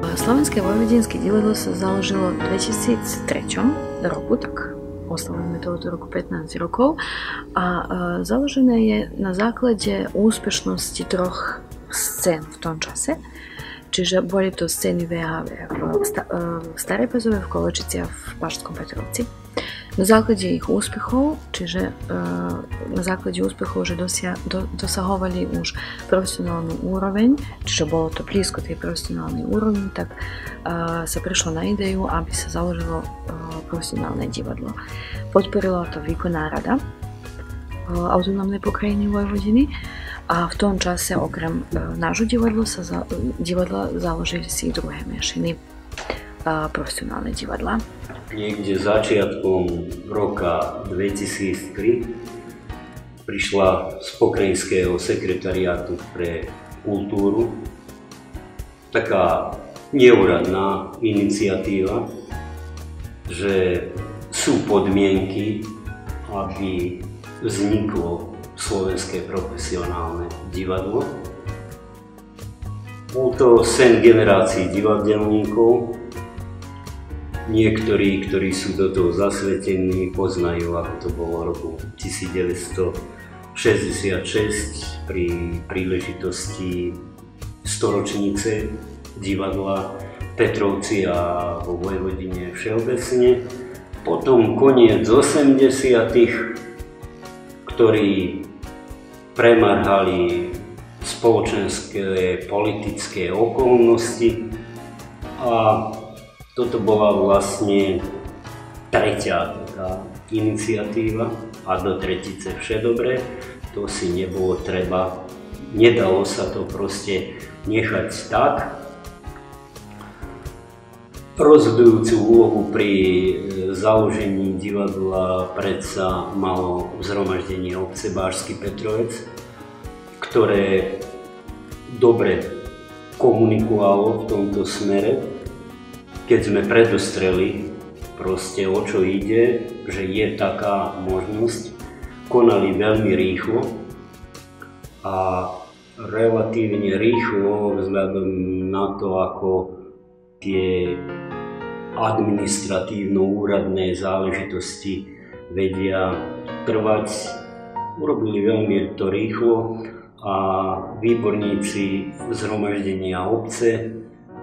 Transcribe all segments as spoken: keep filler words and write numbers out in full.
Slovenské vojvodinské divadlo sa založilo v dvetisíctri roku, tak oslavujeme tohoto roku pätnásť rokov a založené je na základe úspešnosti troch scén v tom čase. Čiže boli to scény vé há vé v Starej Pazove, v Kovačici a v Baštskom Petrovci. Na základe ich úspechov, čiže na základe úspechov, že dosia, do, dosahovali už profesionálnu úroveň, čiže bolo to blízko tej profesionálnej úrovni, tak uh, sa prišlo na ideju, aby sa založilo uh, profesionálne divadlo. Podporila to výkonná rada uh, autonómnej pokrajiny Vojvodiny a v tom čase okrem uh, nášho divadla sa za, divadla založili si druhé menšiny uh, profesionálne divadla. Niekde začiatkom roka dvetisíctri prišla z pokrajinského sekretariátu pre kultúru taká neúradná iniciatíva, že sú podmienky, aby vzniklo Slovenské profesionálne divadlo. Bol to sen generácií divadelníkov. Niektorí, ktorí sú do toho zasvetení, poznajú, ako to bolo v roku tisícdeväťstošesťdesiatšesť pri príležitosti storočnice divadla Petrovci a vo Vojvodine všeobecne. Potom koniec osemdesiatych, ktorí premarhali spoločenské, politické okolnosti a toto bola vlastne tretia taká iniciatíva a do tretice všedobre. To si nebolo treba, nedalo sa to proste nechať tak. Rozhodujúcu úlohu pri založení divadla predsa malo zhromaždenie obce Bašský Petrovec, ktoré dobre komunikovalo v tomto smere. Keď sme predostreli proste o čo ide, že je taká možnosť, konali veľmi rýchlo a relatívne rýchlo vzhľadom na to, ako tie administratívno-úradné záležitosti vedia trvať. Urobili veľmi to rýchlo a výborníci zhromaždenia obce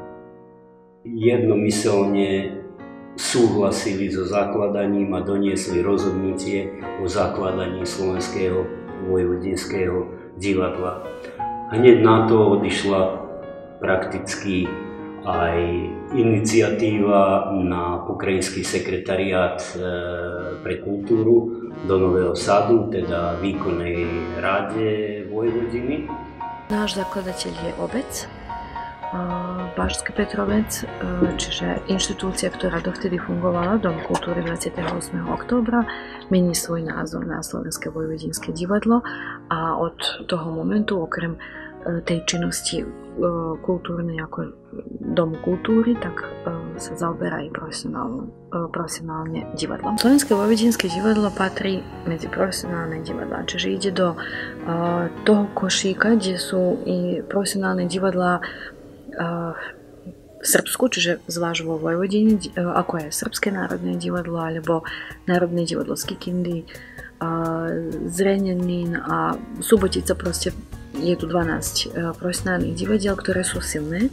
jednomyselne súhlasili so zakladaním a doniesli rozhodnutie o zakladaní Slovenského vojvodinského divadla. Hneď na to odišla prakticky aj iniciatíva na pokrajinský sekretariát pre kultúru do Nového Sadu, teda výkonnej rade Vojvodiny. Náš zakladateľ je obec Bašský Petrovec, čiže inštitúcia, ktorá dovtedy fungovala, Dom kultúry dvadsiateho ôsmeho októbra, mení svoj názov na Slovenské vojvodinské divadlo a od toho momentu, okrem tej činnosti kultúrnej ako Domu kultúry, tak sa zaoberá aj profesionálne divadlom. Slovenské vojvodinské divadlo patrí medzi profesionálne divadlá, čiže ide do toho košíka, kde sú i profesionálne divadlá v Srbsku, čiže zvlášť vo Vojvodine, ako je Srbské národné divadlo alebo Národné divadlo z Kikindy, Zrenjanin a Subotica, proste je tu dvanásť profesionálnych divadiel, ktoré sú silné.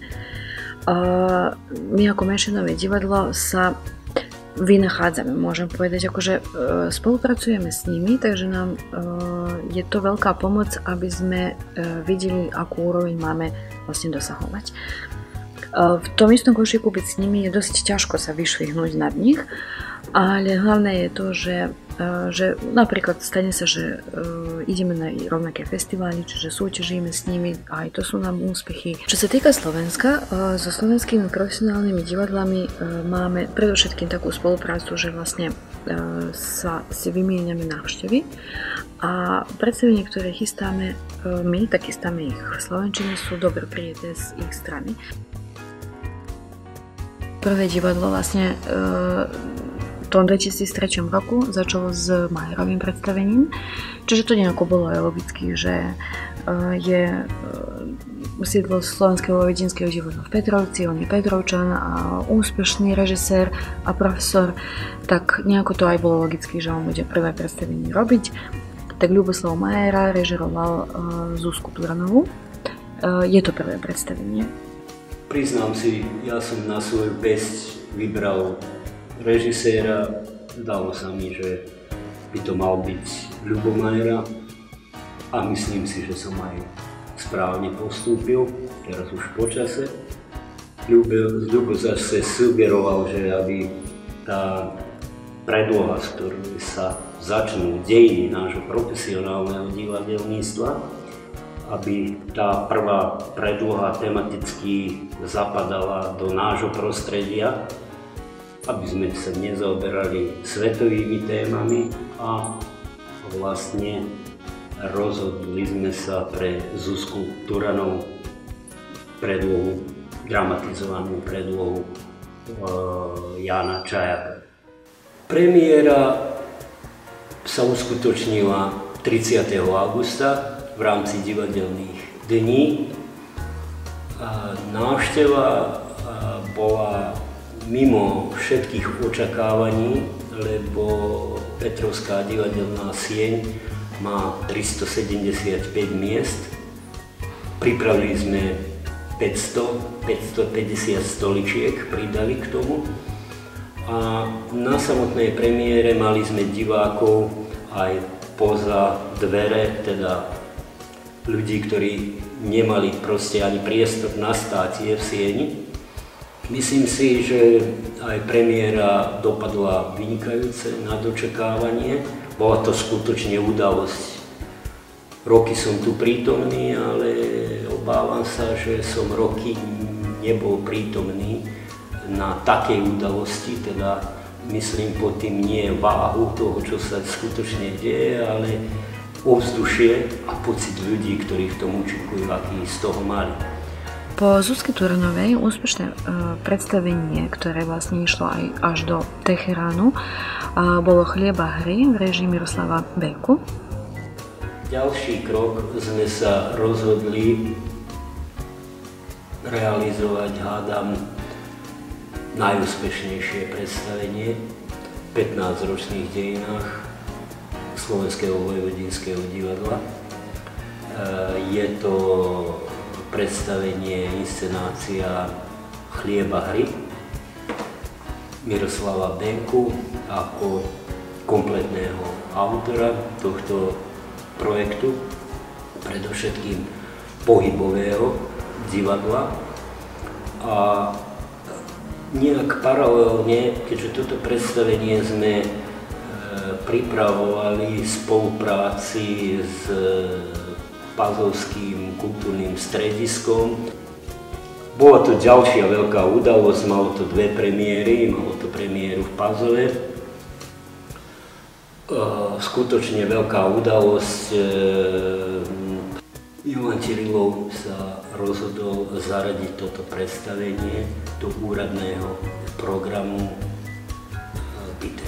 My ako menšinové divadlo sa vynachádzame, môžem povedať, akože spolupracujeme s nimi, takže nám je to veľká pomoc, aby sme videli, akú úroveň máme vlastne dosahovať. V tom istom košíku byť s nimi je dosť ťažko sa vyšvihnúť nad nich, ale hlavné je to, že, že napríklad stane sa, že ideme na rovnaké festivály, čiže súťažíme s nimi, aj to sú nám úspechy. Čo sa týka Slovenska, so slovenskými profesionálnymi divadlami máme predovšetkým takú spoluprácu, že vlastne sa si vymieňame návštevy a predstavenia, ktoré chystáme my, tak chystáme ich v slovenčine, sú dobre prijaté z ich strany. Prvé divadlo vlastne v tom dvetisíctri roku začalo s Majerovým predstavením, čiže to nejako bolo aj logicky, že je sídlo slovenského vojvodinského divadla v Petrovci, on je Petrovčan a úspešný režisér a profesor, tak nejako to aj bolo logicky, že on bude prvé predstavenie robiť. Tak Ľuboslav Majera režiroval uh, Zuzku Turanovú. Uh, je to prvé predstavenie. Priznám si, ja som na svoju pesť vybral režiséra. Zdalo sa mi, že by to mal byť Ľubo Majera a myslím si, že som aj správne postúpil, teraz už po čase. Ľubo, Ľubo zase sugeroval, že aby tá predloha, z ktorej sa začnú dejiny nášho profesionálneho divadelníctva, aby tá prvá predloha tematicky zapadala do nášho prostredia, aby sme sa nezaoberali svetovými témami a vlastne rozhodli sme sa pre Zuzku Turanovú predlohu, dramatizovanú predlohu e, Jána Čajaka. Premiéra sa uskutočnila tridsiateho augusta v rámci divadelných dní. Návšteva bola mimo všetkých očakávaní, lebo Petrovská divadelná sieň má tristosedemdesiatpäť miest. Pripravili sme päťsto, päťstopäťdesiat stoličiek, pridali k tomu. A na samotnej premiére mali sme divákov aj poza dvere, teda ľudí, ktorí nemali proste ani priestor na státie v sieni. Myslím si, že aj premiéra dopadla vynikajúce na dočakávanie. Bola to skutočne udalosť. Roky som tu prítomný, ale obávam sa, že som roky nebol prítomný na takej udalosti, teda myslím pod tým nie váhu toho, čo sa skutočne deje, ale ovzdušie a pocit ľudí, ktorí v tom účinkujú, aký z toho mali. Po Zuzke Turanovej úspešné uh, predstavenie, ktoré vlastne išlo aj až do Teheránu, uh, bolo Chlieba hry v režii Miroslava Benku. Ďalší krok sme sa rozhodli realizovať, hádam, najúspešnejšie predstavenie v pätnásťročných dejinách Slovenského vojvodinského divadla. Je to predstavenie, inscenácia Chlieba hry Miroslava Benku ako kompletného autora tohto projektu, predovšetkým pohybového divadla. A nejak paralelne, keďže toto predstavenie sme e, pripravovali v spolupráci s Pazovským kultúrnym strediskom. Bola to ďalšia veľká udalosť, malo to dve premiéry, malo to premiéru v Pazove. E, skutočne veľká udalosť. E, Ivan Čirilov sa rozhodol zaradiť toto predstavenie do úradného programu bitev.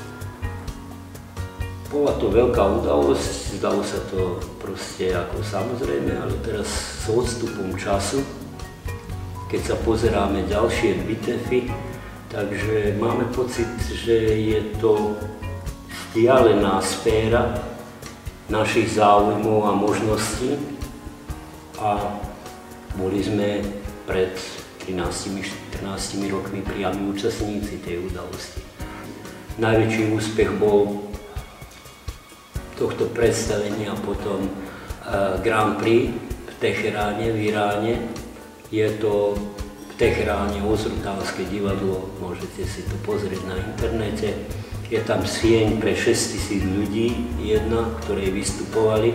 Bola to veľká udalosť, zdalo sa to proste ako samozrejme, ale teraz s odstupom času, keď sa pozeráme ďalšie bitevy, takže máme pocit, že je to vzdialená sféra našich záujmov a možností. A boli sme pred trinástimi štrnástimi rokmi priami účastníci tej udalosti. Najväčší úspech bol tohto predstavenia potom uh, Grand Prix v Teheráne, v Iráne. Je to v Teheráne Ozrutánske divadlo, môžete si to pozrieť na internete. Je tam sieň pre šesťtisíc ľudí, jedna, ktorí vystupovali.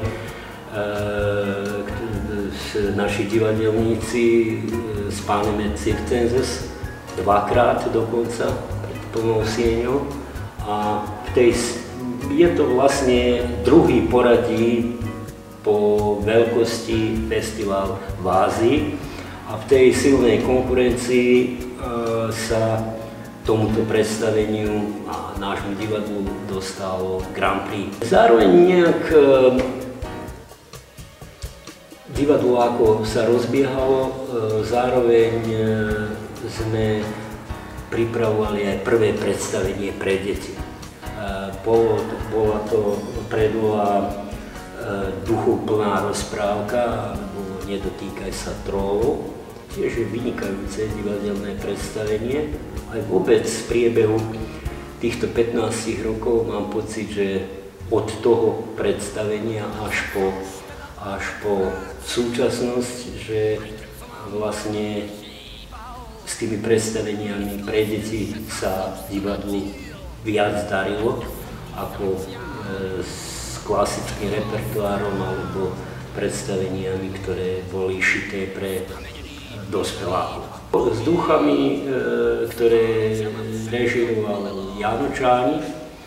Naši divadelníci s pánem Circenses dvakrát dokonca pred plnou sieňou. A v tej, je to vlastne druhý poradí po veľkosti festival v Ázii. A v tej silnej konkurencii sa tomuto predstaveniu a nášmu divadlu dostalo Grand Prix. Zároveň nejak divadlo ako sa rozbiehalo, zároveň sme pripravovali aj prvé predstavenie pre deti. Bolo, bola to predloha Duchov plná rozprávka, alebo Nedotýkaj sa trolov, tiež je vynikajúce divadelné predstavenie. Aj vôbec v priebehu týchto pätnástich rokov mám pocit, že od toho predstavenia až po, až po súčasnosť, že vlastne s tými predstaveniami pre deti sa divadlu viac darilo ako s klasickým repertoárom alebo predstaveniami, ktoré boli šité pre dospelákov. S duchami, ktoré režiroval Jano Čáni,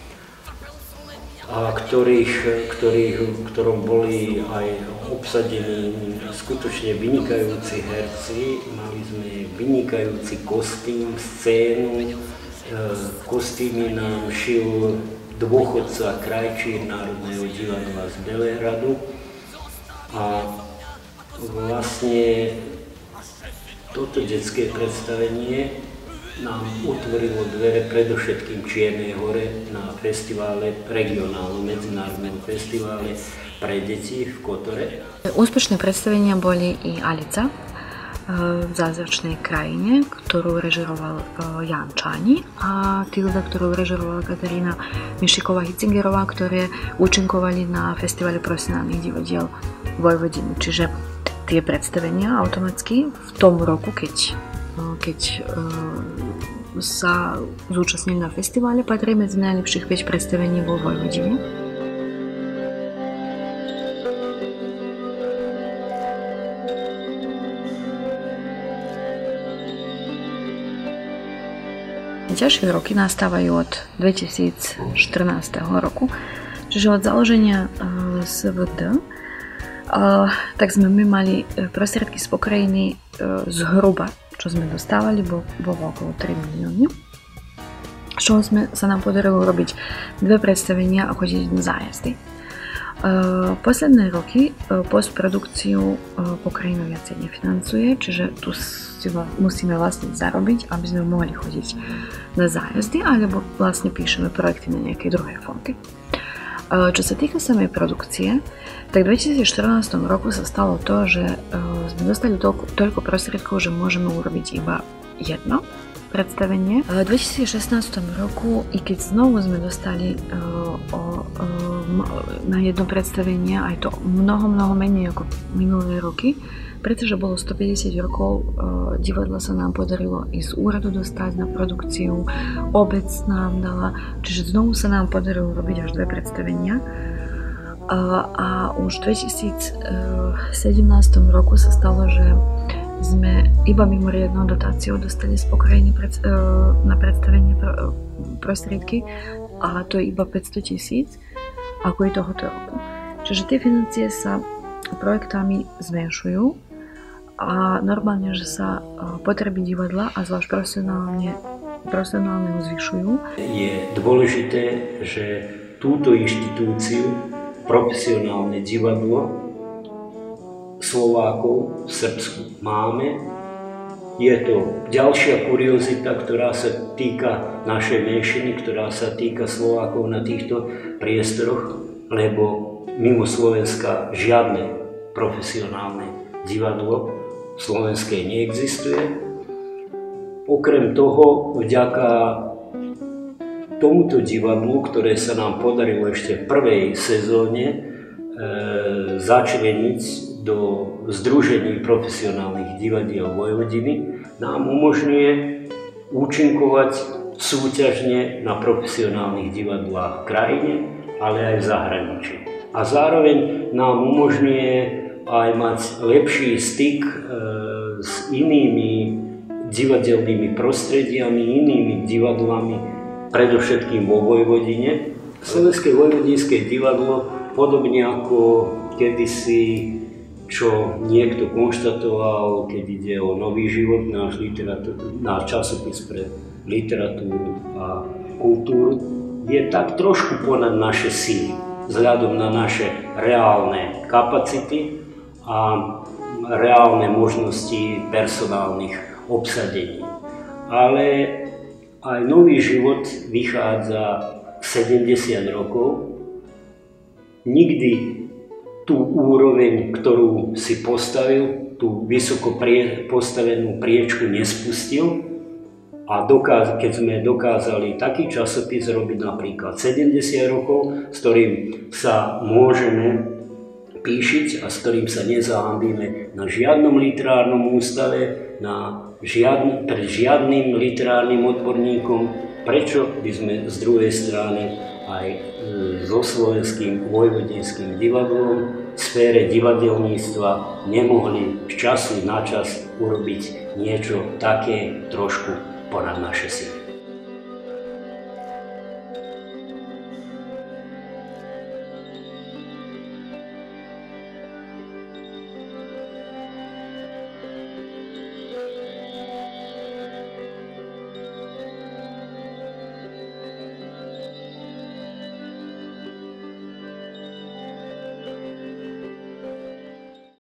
a ktorých, ktorých, ktorom boli aj obsadení skutočne vynikajúci herci. Mali sme vynikajúci kostým, scénu. Kostýmy nám šil dôchodca Krajčír Národného divadla z Belehradu. A vlastne toto detské predstavenie nám otvorilo dvere predovšetkým Čiernej Hore na festivále, regionálnom medzinárodnom festivále pre deti v Kotore. Úspešné predstavenia boli i Alica v Zázračnej krajine, ktorú režiroval Jan Čáni, a Tilda, ktorú režirovala Katarína Mišiková-Hitzingerová, ktoré účinkovali na festivale profesionálnych divadiel Vojvodiny. Čiže tie predstavenia automaticky v tom roku, keď, keď sa zúčastnili na festivale, patrí medzi najlepších päť predstavení vo Vojvodine. Ťažšie roky nastávajú od dvetisícštrnásť roku, čiže od založenia es vé dé, tak sme my mali prostriedky z pokrajiny zhruba, čo sme dostávali, bolo okolo tri milióny. Z čoho sme, sa nám podarilo robiť dve predstavenia a chodiť na zájazdy. Posledné roky postprodukciu pokrajina viacej nefinancuje, čiže tu si musíme vlastne zarobiť, aby sme mohli chodiť na zájazdy, alebo vlastne píšeme projekty na nejakej druhej fondy. Čo sa týka samej produkcie, tak v dvetisícštrnásť roku sa stalo to, že sme dostali toľko, toľko prostriedkov, že môžeme urobiť iba jedno predstavenie. V dvetisícšestnásť roku, i keď znovu sme dostali o, o, na jedno predstavenie, aj to mnoho, mnoho menej ako minulé roky, pretože bolo stopäťdesiat rokov, divadla sa nám podarilo i z úradu dostať na produkciu, obec nám dala, čiže znovu sa nám podarilo robiť až dve predstavenia. A, a už v dvetisícsedemnásť roku sa stalo, že sme iba mimoriadnou dotáciou dostali z pokrajiny pred, na predstavenie prostriedky, a to je iba päťsto tisíc, ako i tohoto roku. Čiže tie financie sa projektami zmenšujú a normálne, že sa potreby divadla a zvlášť profesionálne, profesionálne zvyšujú. Je dôležité, že túto inštitúciu, profesionálne divadlo Slovákov v Srbsku máme. Je to ďalšia kuriozita, ktorá sa týka našej menšiny, ktorá sa týka Slovákov na týchto priestoroch, lebo mimo Slovenska žiadne profesionálne divadlo v slovenskej neexistuje. Okrem toho, vďaka tomuto divadlu, ktoré sa nám podarilo ešte v prvej sezóne e, začleniť do Združení profesionálnych divadiel Vojvodiny, nám umožňuje účinkovať súťažne na profesionálnych divadlách v krajine, ale aj v zahraničí. A zároveň nám umožňuje aj mať lepší styk e, s inými divadelnými prostrediami, inými divadlami, predovšetkým vo Vojvodine. Slovenské vojvodinské divadlo, podobne ako kedysi, čo niekto konštatoval, keď ide o Nový život, náš, náš časopis pre literatúru a kultúru, je tak trošku ponad naše síly, vzhľadom na naše reálne kapacity a reálne možnosti personálnych obsadení. Ale aj nový život vychádza sedemdesiat rokov. Nikdy tú úroveň, ktorú si postavil, tú vysoko prie, postavenú priečku nespustil a dokáz, keď sme dokázali taký časopis robiť napríklad sedemdesiat rokov, s ktorým sa môžeme píšiť a s ktorým sa nezahambíme na žiadnom literárnom ústave, na žiadny, pred žiadnym literárnym odborníkom, prečo by sme z druhej strany aj so Slovenským vojvodinským divadlom v sfére divadelníctva nemohli z času na čas urobiť niečo také trošku ponad naše sily.